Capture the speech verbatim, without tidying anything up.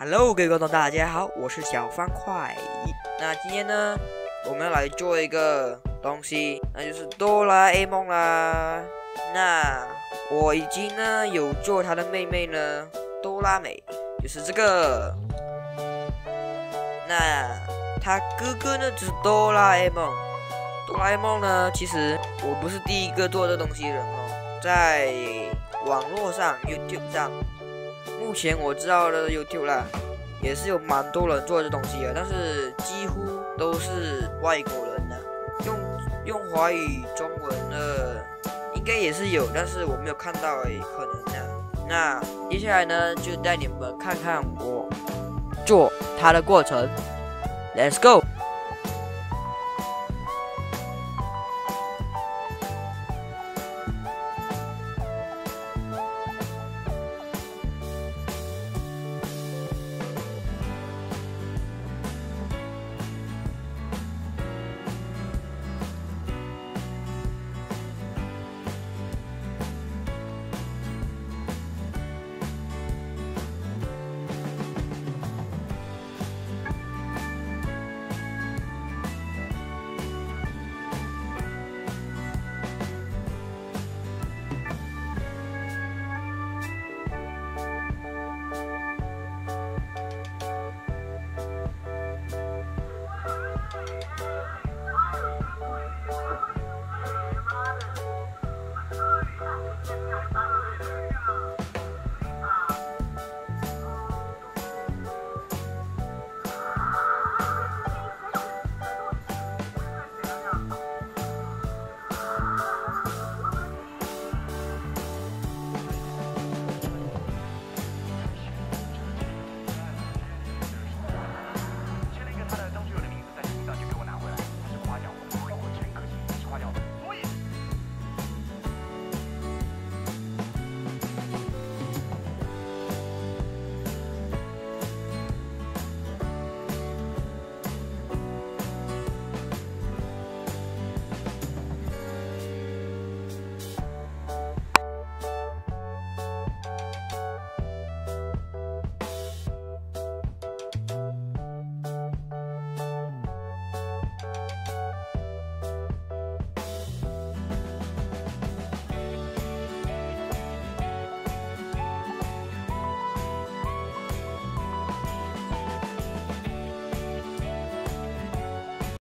Hello，各位观众，大家好，我是小方块。那今天呢，我们要来做一个东西，那就是哆啦 A 梦啦。那我已经呢有做他的妹妹呢，哆啦美，就是这个。那他哥哥呢就是哆啦 A 梦。哆啦 A 梦呢，其实我不是第一个做这东西的人哦，在网络上 YouTube 上。目前我知道的 YouTube 啦，也是有蛮多人做这东西的，但是几乎都是外国人的，用用华语、中文的应该也是有，但是我没有看到诶，可能的。那接下来呢，就带你们看看我做它的过程 ，Let's go。